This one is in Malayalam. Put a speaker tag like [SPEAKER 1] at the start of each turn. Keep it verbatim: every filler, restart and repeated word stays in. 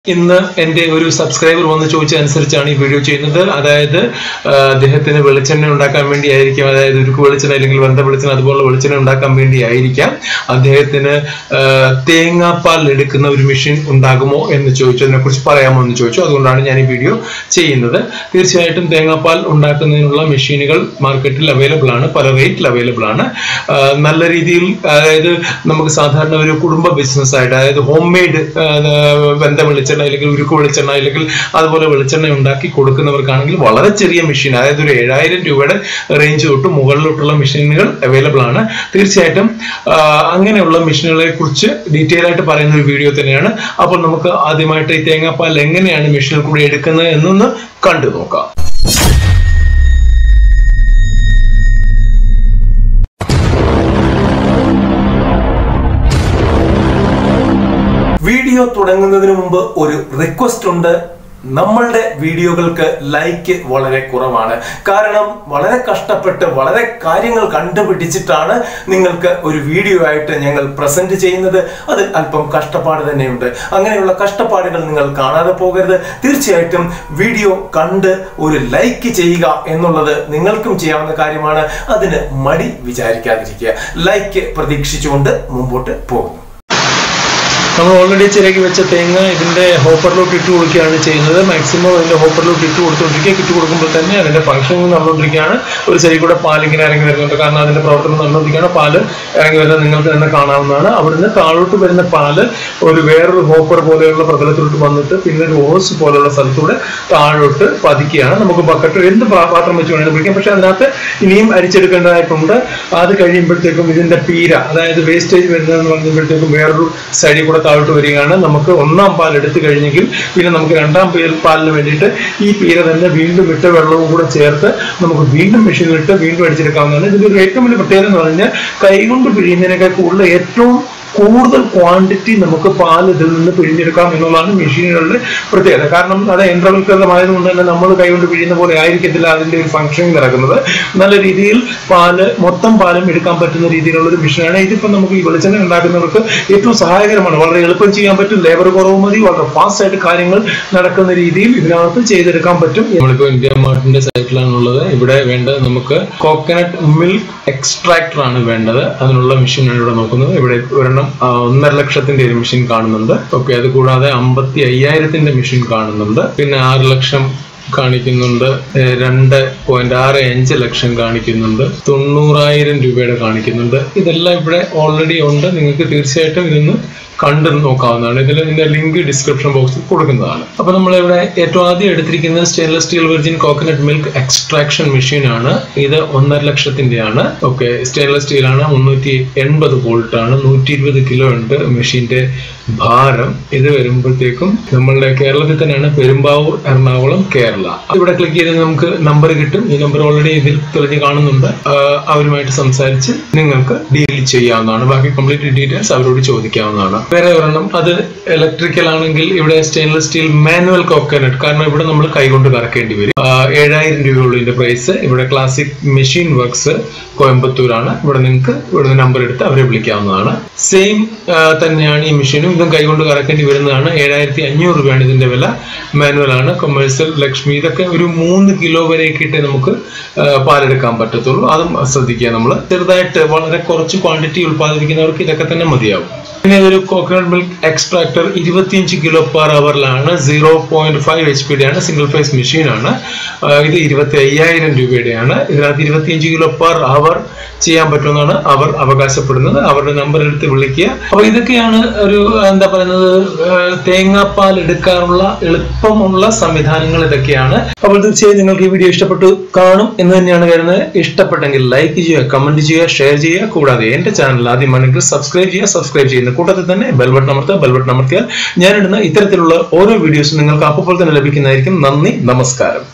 [SPEAKER 1] ഇന്ന് എൻ്റെ ഒരു സബ്സ്ക്രൈബർ വന്ന് ചോദിച്ചതനുസരിച്ചാണ് ഈ വീഡിയോ ചെയ്യുന്നത്. അതായത് അദ്ദേഹത്തിന് വെളിച്ചെണ്ണ ഉണ്ടാക്കാൻ വേണ്ടിയായിരിക്കാം, അതായത് ഉരുക്ക് വെളിച്ചെണ്ണ അല്ലെങ്കിൽ വെന്ത വെളിച്ചെണ്ണ അതുപോലെ വെളിച്ചെണ്ണ ഉണ്ടാക്കാൻ വേണ്ടിയായിരിക്കാം അദ്ദേഹത്തിന് തേങ്ങാപ്പാൽ എടുക്കുന്ന ഒരു മെഷീൻ ഉണ്ടാകുമോ എന്ന് ചോദിച്ചു. അതിനെക്കുറിച്ച് പറയാമോ എന്ന് ചോദിച്ചു. അതുകൊണ്ടാണ് ഞാൻ ഈ വീഡിയോ ചെയ്യുന്നത്. തീർച്ചയായിട്ടും തേങ്ങാപ്പാൽ ഉണ്ടാക്കുന്നതിനുള്ള മെഷീനുകൾ മാർക്കറ്റിൽ അവൈലബിൾ ആണ്, പല റേറ്റിൽ അവൈലബിൾ ആണ്. നല്ല രീതിയിൽ, അതായത് നമുക്ക് സാധാരണ ഒരു കുടുംബ ബിസിനസ് ആയിട്ട്, അതായത് ഹോം മെയ്ഡ് വെന്ത വെളിച്ചെണ്ണ അല്ലെങ്കിൽ ഉരുക്ക് വെളിച്ചെണ്ണ അല്ലെങ്കിൽ അതുപോലെ വെളിച്ചെണ്ണ ഉണ്ടാക്കി കൊടുക്കുന്നവർക്കാണെങ്കിൽ വളരെ ചെറിയ മെഷീൻ, അതായത് ഒരു ഏഴായിരം രൂപയുടെ റേഞ്ച് തൊട്ട് മുകളിലോട്ടുള്ള മെഷീനുകൾ അവൈലബിൾ ആണ്. തീർച്ചയായിട്ടും അങ്ങനെയുള്ള മെഷീനുകളെ കുറിച്ച് ഡീറ്റെയിൽ ആയിട്ട് പറയുന്ന ഒരു വീഡിയോ തന്നെയാണ്. അപ്പോൾ നമുക്ക് ആദ്യമായിട്ട് ഈ തേങ്ങാപ്പാൽ എങ്ങനെയാണ് മെഷീനിൽ കൂടി എടുക്കുന്നത് എന്നൊന്ന് കണ്ടു നോക്കാം. വീഡിയോ തുടങ്ങുന്നതിന് മുമ്പ് ഒരു റിക്വസ്റ്റ് ഉണ്ട്. നമ്മളുടെ വീഡിയോകൾക്ക് ലൈക്ക് വളരെ കുറവാണ്. കാരണം വളരെ കഷ്ടപ്പെട്ട് വളരെ കാര്യങ്ങൾ കണ്ടുപിടിച്ചിട്ടാണ് നിങ്ങൾക്ക് ഒരു വീഡിയോ ആയിട്ട് ഞങ്ങൾ പ്രസന്റ് ചെയ്യുന്നത്. അതിൽ അല്പം കഷ്ടപ്പാട് തന്നെയുണ്ട്. അങ്ങനെയുള്ള കഷ്ടപ്പാടുകൾ നിങ്ങൾ കാണാതെ പോകരുത്. തീർച്ചയായിട്ടും വീഡിയോ കണ്ട് ഒരു ലൈക്ക് ചെയ്യുക എന്നുള്ളത് നിങ്ങൾക്കും ചെയ്യാവുന്ന കാര്യമാണ്. അതിന് മടി വിചാരിക്കാതിരിക്കുക. ലൈക്ക് പ്രതീക്ഷിച്ചുകൊണ്ട് മുമ്പോട്ട് പോകുന്നു. നമ്മൾ ഓൾറെഡി ചിരകി വെച്ച തേങ്ങ ഇതിന്റെ ഹോപ്പറിലോട്ട് ഇട്ട് കൊടുക്കുകയാണ് ചെയ്യുന്നത്. മാക്സിമം അതിന്റെ ഹോപ്പറിലോട്ട് ഇട്ട് കൊടുത്തുകൊണ്ടിരിക്കുക. ഇട്ട് കൊടുക്കുമ്പോൾ തന്നെ അതിന്റെ ഫംഗ്ഷൻ നടന്നുകൊണ്ടിരിക്കുകയാണ്. ഒരു ചെറിയ കൂടെ പാലിങ്ങനെ ഇറങ്ങി വരുന്നുണ്ട്. കാരണം അതിന്റെ പ്രവർത്തനം നടന്നുകൊണ്ടിരിക്കുകയാണ്. പാല് ഇറങ്ങി വരുന്നത് നിങ്ങൾക്ക് തന്നെ കാണാവുന്നതാണ്. അവിടുന്ന് താഴോട്ട് വരുന്ന പാല് ഒരു വേറൊരു ഹോപ്പർ പോലെയുള്ള പ്രതലത്തിലോട്ട് വന്നിട്ട് പിന്നെ ഒരു ഓസ് പോലെയുള്ള സ്ഥലത്തൂടെ താഴോട്ട് പതിക്കുകയാണ്. നമുക്ക് ബക്കറ്റ് എന്ത് പാത്രം വെച്ച് വേണമെങ്കിൽ പിടിക്കാം. പക്ഷെ അതിനകത്ത് ഇനിയും അരിച്ചെടുക്കേണ്ടതായിട്ടുണ്ട്. അത് കഴിയുമ്പോഴത്തേക്കും ഇതിന്റെ പീര, അതായത് വേസ്റ്റേജ് വരുന്നതെന്ന് പറയുമ്പോഴത്തേക്കും വേറൊരു സൈഡിൽ കൂടെ താഴോട്ട് വരികയാണ്. നമുക്ക് ഒന്നാം പാൽ എടുത്തു കഴിഞ്ഞെങ്കിൽ പിന്നെ നമുക്ക് രണ്ടാം പാലിന് വേണ്ടിയിട്ട് ഈ പീര തന്നെ വീണ്ടും ഇട്ട വെള്ളവും കൂടെ ചേർത്ത് നമുക്ക് വീണ്ടും മെഷീനിലിട്ട് വീണ്ടും അടിച്ചെടുക്കാവുന്നതാണ്. ഇതിന്റെ ഒരു ഏറ്റവും വലിയ പ്രത്യേകത എന്ന് പറഞ്ഞാൽ കൈകൊണ്ട് പിഴിയുന്നതിനേക്കാൾ കൂടുതൽ ഏറ്റവും കൂടുതൽ ക്വാണ്ടിറ്റി നമുക്ക് പാൽ ഇതിൽ നിന്ന് പിഴിഞ്ഞെടുക്കാം എന്നുള്ളതാണ് മെഷീനുകളുടെ പ്രത്യേകത. കാരണം അത് യന്ത്രവൽകൃതമായതുകൊണ്ട് തന്നെ നമ്മൾ കൈകൊണ്ട് പിഴിയുന്ന പോലെ ആയിരിക്കത്തില്ല അതിന്റെ ഒരു ഫംഗ്ഷൻ നടക്കുന്നത്. നല്ല രീതിയിൽ പാല് മൊത്തം പാലും എടുക്കാൻ പറ്റുന്ന രീതിയിലുള്ള ഒരു മെഷീനാണ്. ഇതിപ്പോൾ നമുക്ക് ഈ വെളിച്ചെണ്ണ ഉണ്ടാക്കുന്നവർക്ക് ഏറ്റവും സഹായകരമാണ്. വളരെ എളുപ്പം ചെയ്യാൻ പറ്റും. ലേബർ കുറവ് മതി. വളരെ ഫാസ്റ്റ് ആയിട്ട് കാര്യങ്ങൾ നടക്കുന്ന രീതിയിൽ ഇതിനകത്ത് ചെയ്തെടുക്കാൻ പറ്റും. നമ്മളിപ്പോൾ ഇന്ത്യ മാർട്ടിന്റെ സൈറ്റിലാണുള്ളത്. ഇവിടെ വേണ്ടത് നമുക്ക് കോക്കനട്ട് മിൽക്ക് എക്സ്ട്രാക്ടർ ആണ് വേണ്ടത്. അതിനുള്ള മെഷീനാണ് ഇവിടെ നോക്കുന്നത്. ഇവിടെ ഒരെണ്ണം ഒന്നര ലക്ഷത്തിന്റെ ഒരു മെഷീൻ കാണുന്നുണ്ട്. ഓക്കെ, അത് കൂടാതെ അമ്പത്തി അയ്യായിരത്തിന്റെ മെഷീൻ കാണുന്നുണ്ട്. പിന്നെ ആറ് ലക്ഷം കാണിക്കുന്നുണ്ട്. രണ്ട് പോയിന്റ് ആറ് അഞ്ച് ലക്ഷം കാണിക്കുന്നുണ്ട്. തൊണ്ണൂറായിരം രൂപയുടെ കാണിക്കുന്നുണ്ട്. ഇതെല്ലാം ഇവിടെ ഓൾറെഡി ഉണ്ട്. നിങ്ങൾക്ക് തീർച്ചയായിട്ടും ഇതൊന്ന് കണ്ടു നോക്കാവുന്നതാണ്. ഇതിൽ ഇതിന്റെ ലിങ്ക് ഡിസ്ക്രിപ്ഷൻ ബോക്സിൽ കൊടുക്കുന്നതാണ്. അപ്പൊ നമ്മളിവിടെ ഏറ്റവും ആദ്യം എടുത്തിരിക്കുന്നത് stainless steel virgin coconut milk extraction machine ആണ്. ഇത് ഒന്നര ലക്ഷത്തിന്റെ ആണ്. ഓക്കെ, സ്റ്റെയിൻലെസ് സ്റ്റീൽ ആണ്. മുന്നൂറ്റി എൺപത് വോൾട്ട് ആണ്. നൂറ്റി ഇരുപത് കിലോ ഉണ്ട് മെഷീന്റെ ഭാരം. ഇത് വരുമ്പോഴത്തേക്കും നമ്മളുടെ കേരളത്തിൽ തന്നെയാണ്, പെരുമ്പാവൂർ, എറണാകുളം, കേരള. ഇവിടെ ക്ലിക്ക് ചെയ്ത് നമുക്ക് നമ്പർ കിട്ടും. ഈ നമ്പർ ഓൾറെഡി ഇതിൽ തെളിഞ്ഞ് കാണുന്നുണ്ട്. അവരുമായിട്ട് സംസാരിച്ച് നിങ്ങൾക്ക് ഡീൽ ചെയ്യാവുന്നതാണ്. ബാക്കി കംപ്ലീറ്റ് ഡീറ്റെയിൽസ് അവരോട് ചോദിക്കാവുന്നതാണ്. വേറെ ഒരെണ്ണം അത് ഇലക്ട്രിക്കൽ ആണെങ്കിൽ ഇവിടെ സ്റ്റെയിൻലെസ് സ്റ്റീൽ മാനുവൽ കോക്കനട്ട്. കാരണം ഇവിടെ നമ്മൾ കൈകൊണ്ട് കറക്കേണ്ടി വരും. ഏഴായിരം രൂപയുള്ള ഇതിന്റെ പ്രൈസ്. ഇവിടെ ക്ലാസിക് മെഷീൻ വർക്ക്സ് കോയമ്പത്തൂരാണ്. ഇവിടെ നിങ്ങൾക്ക് ഇവിടെ നമ്പർ എടുത്ത് അവരെ വിളിക്കാവുന്നതാണ്. സെയിം തന്നെയാണ് ഈ മെഷീനും. ഇതും കൈകൊണ്ട് കറക്കേണ്ടി വരുന്നതാണ്. ഏഴായിരത്തി അഞ്ഞൂറ് രൂപയാണ് ഇതിന്റെ വില. മാനുവൽ ആണ്. കൊമേഴ്സ്യൽ, ലക്ഷ്മി, ഇതൊക്കെ ഒരു മൂന്ന് കിലോ വരെയൊക്കെ ഇട്ടേ നമുക്ക് പാലെടുക്കാൻ പറ്റത്തുള്ളൂ. അതും ശ്രദ്ധിക്കുക. നമ്മൾ ചെറുതായിട്ട് വളരെ കുറച്ച് ക്വാണ്ടിറ്റി ഉത്പാദിപ്പിക്കുന്നവർക്ക് ഇതൊക്കെ തന്നെ മതിയാവും. പിന്നെ ഇതൊരു കോക്കനട്ട് മിൽക്ക് എക്സ്ട്രാക്ടർ ഇരുപത്തിയഞ്ച് കിലോ പെർ അവറിലാണ്. സീറോ പോയിന്റ് ഫൈവ് എച്ച് പിയുടെ ആണ്. സിംഗിൾ ഫേസ് മെഷീൻ ആണ്. ഇത് ഇരുപത്തി അയ്യായിരം രൂപയുടെയാണ്. ഇതിനകത്ത് ഇരുപത്തിയഞ്ച് കിലോ പെർ അവർ ചെയ്യാൻ പറ്റുമെന്നാണ് അവർ അവകാശപ്പെടുന്നത്. അവരുടെ നമ്പർ എടുത്ത് വിളിക്കുക. അപ്പൊ ഇതൊക്കെയാണ് ഒരു എന്താ പറയുന്നത്, തേങ്ങാപ്പാൽ എടുക്കാനുള്ള എളുപ്പമുള്ള സംവിധാനങ്ങൾ ഇതൊക്കെയാണ്. അപ്പോൾ തീർച്ചയായും നിങ്ങൾക്ക് ഈ വീഡിയോ ഇഷ്ടപ്പെട്ടു കാണും എന്ന് തന്നെയാണ് കരുതുന്നത്. ഇഷ്ടപ്പെട്ടെങ്കിൽ ലൈക്ക് ചെയ്യുക, കമന്റ് ചെയ്യുക, ഷെയർ ചെയ്യുക. കൂടാതെ എന്റെ ചാനൽ ആദ്യമാണെങ്കിൽ സബ്സ്ക്രൈബ് ചെയ്യുക. സബ്സ്ക്രൈബ് ചെയ്യുന്ന കൂട്ടത്തിൽ തന്നെ ബെൽ ബട്ടൺ അമർത്തുക. ബെൽ ബട്ടൺ അമർത്തിയാൽ ഞാനിടുന്ന ഇത്തരത്തിലുള്ള ഓരോ വീഡിയോസും നിങ്ങൾക്ക് അപ്പോൾ തന്നെ ലഭിക്കുന്നതായിരിക്കും. നന്ദി, നമസ്കാരം.